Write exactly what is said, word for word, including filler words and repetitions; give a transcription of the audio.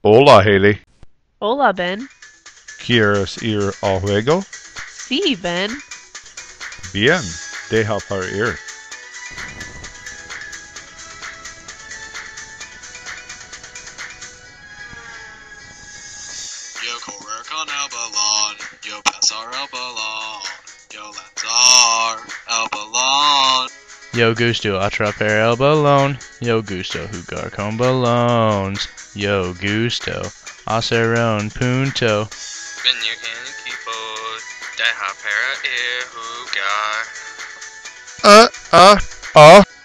Hola, Haley. Hola, Ben. ¿Quieres ir al juego? Sí, Ben. Bien, deja para ir. Yo correr con el balón, yo pasar el balón, yo lanzar el balón. Yo gusto atrapar el balón, yo gusto jugar con balones, yo gusto hacer un punto. Venir en equipo, deja para ir jugar. Ah, ah, ah.